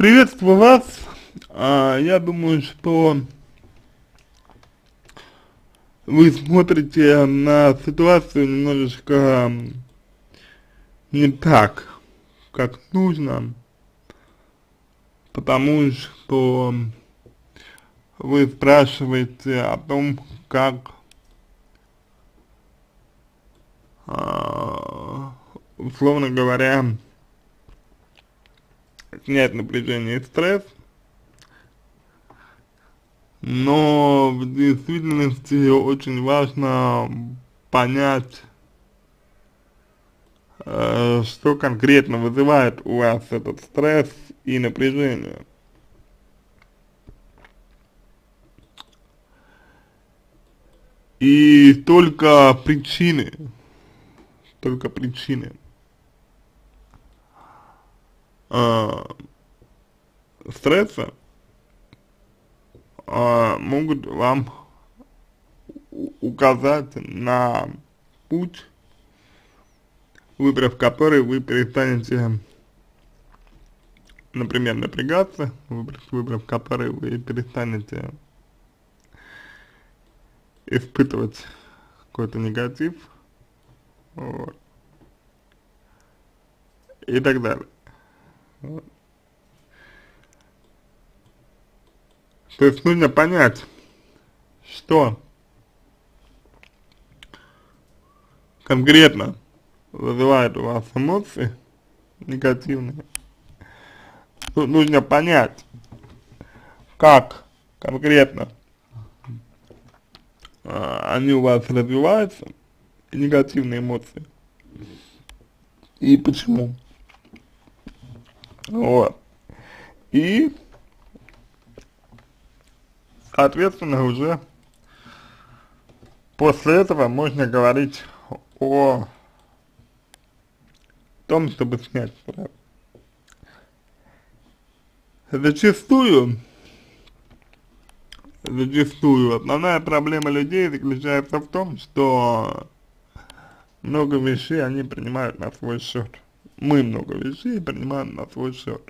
Приветствую вас. Я думаю, что вы смотрите на ситуацию немножечко не так, как нужно, потому что вы спрашиваете о том, как, условно говоря, снять напряжение и стресс, но в действительности очень важно понять, что конкретно вызывает у вас этот стресс и напряжение. И только причины э, стресса могут вам указать на путь, выбрав который вы перестанете, например, напрягаться, выбрав который вы перестанете испытывать какой-то негатив, вот, и так далее. Вот. То есть нужно понять, что конкретно вызывает у вас эмоции негативные. Нужно понять, как конкретно они у вас развиваются, негативные эмоции, и почему. Вот. И, соответственно, уже после этого можно говорить о том, чтобы снять стресс. Зачастую основная проблема людей заключается в том, что много вещей они принимают на свой счет. Мы много вещей принимаем на свой счет.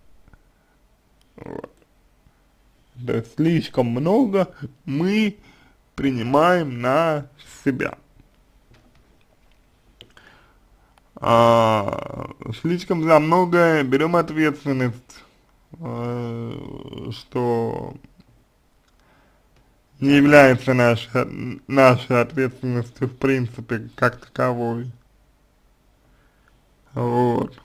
Вот. То есть слишком много мы принимаем на себя. Слишком за многое берем ответственность, что не является нашей ответственностью в принципе как таковой. Вот.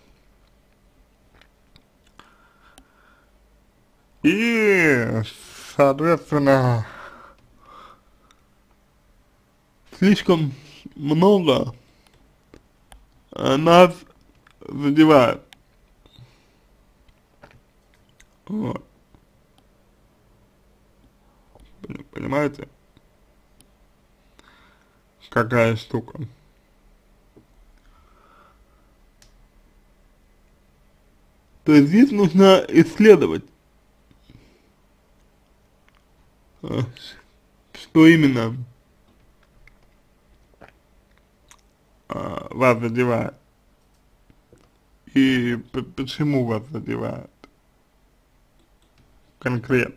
И, соответственно, слишком много нас задевает. Вот. Понимаете, какая штука? То есть здесь нужно исследовать, э, что именно вас задевает и почему вас задевает конкретно.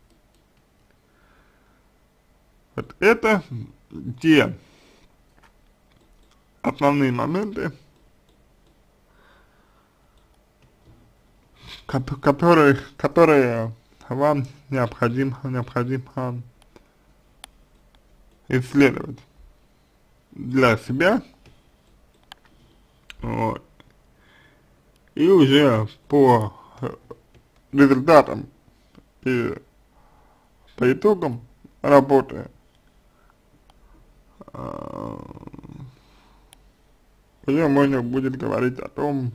Вот это те основные моменты, которые вам необходимо исследовать для себя, вот, и уже по результатам и по итогам работы уже можно будет говорить о том,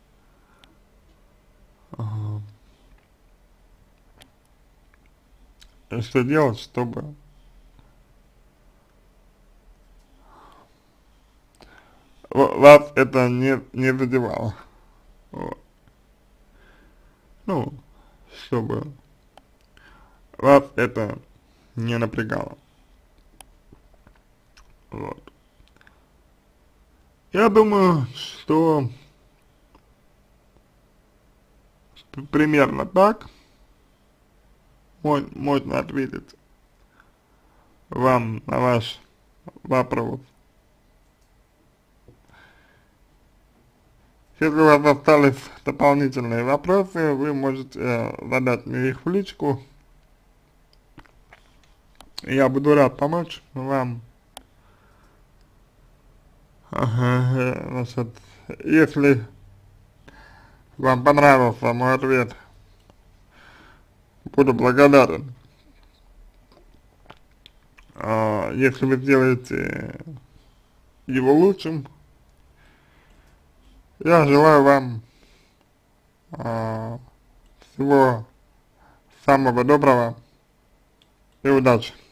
что делать, чтобы вас это не задевало. Вот. Ну, чтобы вас это не напрягало. Вот. Я думаю, что примерно так можно ответить вам на ваш вопрос. Если у вас остались дополнительные вопросы, вы можете задать мне их в личку. Я буду рад помочь вам. Значит, если вам понравился мой ответ, буду благодарен, если вы сделаете его лучшим. Я желаю вам всего самого доброго и удачи.